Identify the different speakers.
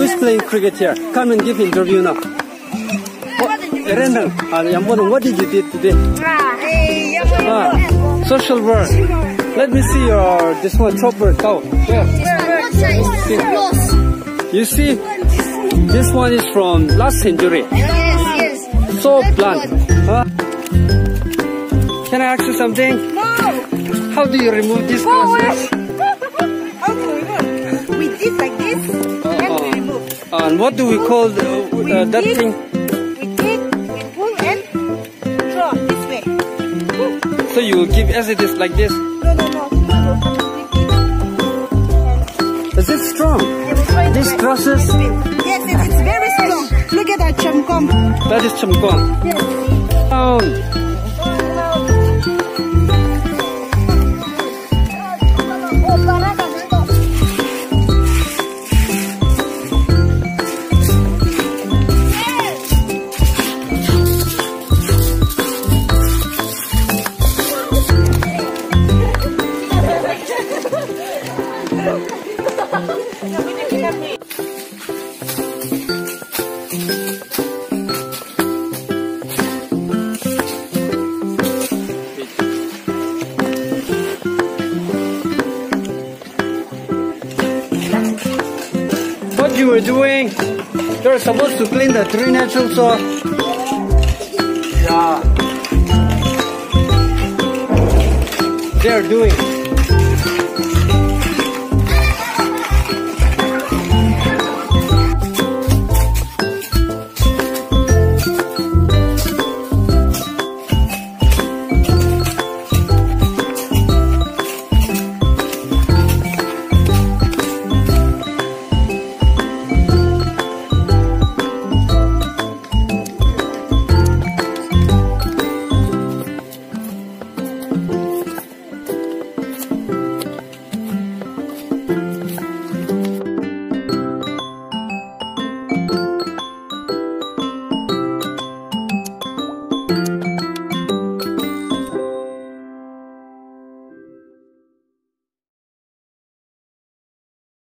Speaker 1: is playing cricket here. Come and give interview now. Rendang. What did you do today? Social work. Let me see your this one chopper cow. Yeah. You see, this one is from last century.
Speaker 2: Yes.
Speaker 1: So blunt. Can I ask you something?
Speaker 2: No.
Speaker 1: How do you remove this glasses?
Speaker 2: How do we remove? We did like this and we remove.
Speaker 1: And what do we call that thing?
Speaker 2: We take, we pull and draw this way.
Speaker 1: So you will give as it is like this?
Speaker 2: No.
Speaker 1: Is it strong? These glasses?
Speaker 2: Yes, it's very strong. Look at that chamkom.
Speaker 1: That is chamkom.
Speaker 2: Yes.
Speaker 1: Down. What you were doing? You're supposed to clean the drainage also. Yeah. They're doing.